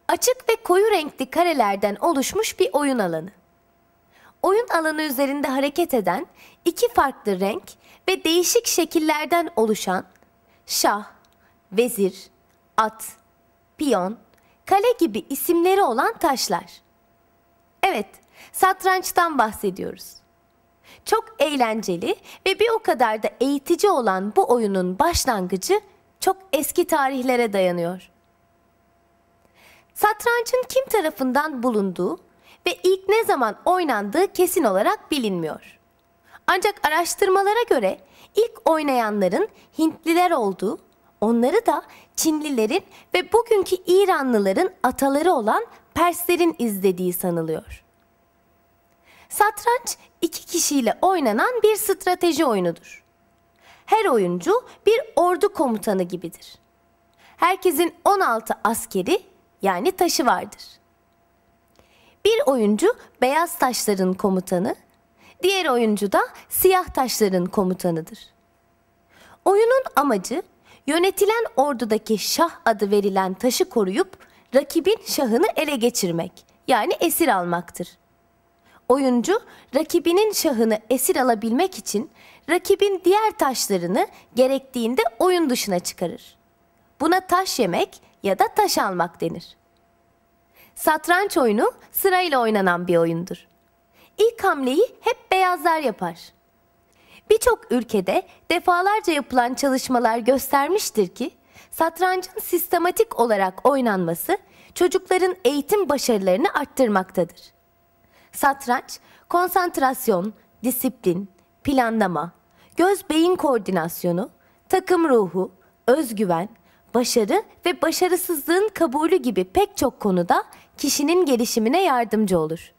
Açık ve koyu renkli karelerden oluşmuş bir oyun alanı. Oyun alanı üzerinde hareket eden iki farklı renk ve değişik şekillerden oluşan şah, vezir, at, piyon, kale gibi isimleri olan taşlar. Evet, satrançtan bahsediyoruz. Çok eğlenceli ve bir o kadar da eğitici olan bu oyunun başlangıcı çok eski tarihlere dayanıyor. Satrancın kim tarafından bulunduğu ve ilk ne zaman oynandığı kesin olarak bilinmiyor. Ancak araştırmalara göre ilk oynayanların Hintliler olduğu, onları da Çinlilerin ve bugünkü İranlıların ataları olan Perslerin izlediği sanılıyor. Satranç iki kişiyle oynanan bir strateji oyunudur. Her oyuncu bir ordu komutanı gibidir. Herkesin 16 askeri yani taşı vardır. Bir oyuncu beyaz taşların komutanı, diğer oyuncu da siyah taşların komutanıdır. Oyunun amacı yönetilen ordudaki şah adı verilen taşı koruyup rakibin şahını ele geçirmek yani esir almaktır. Oyuncu rakibinin şahını esir alabilmek için rakibin diğer taşlarını gerektiğinde oyun dışına çıkarır. Buna taş yemek ya da taş almak denir. Satranç oyunu sırayla oynanan bir oyundur. İlk hamleyi hep beyazlar yapar. Birçok ülkede defalarca yapılan çalışmalar göstermiştir ki satrancın sistematik olarak oynanması çocukların eğitim başarılarını arttırmaktadır. Satranç, konsantrasyon, disiplin, planlama, göz-beyin koordinasyonu, takım ruhu, özgüven, başarı ve başarısızlığın kabulü gibi pek çok konuda kişinin gelişimine yardımcı olur.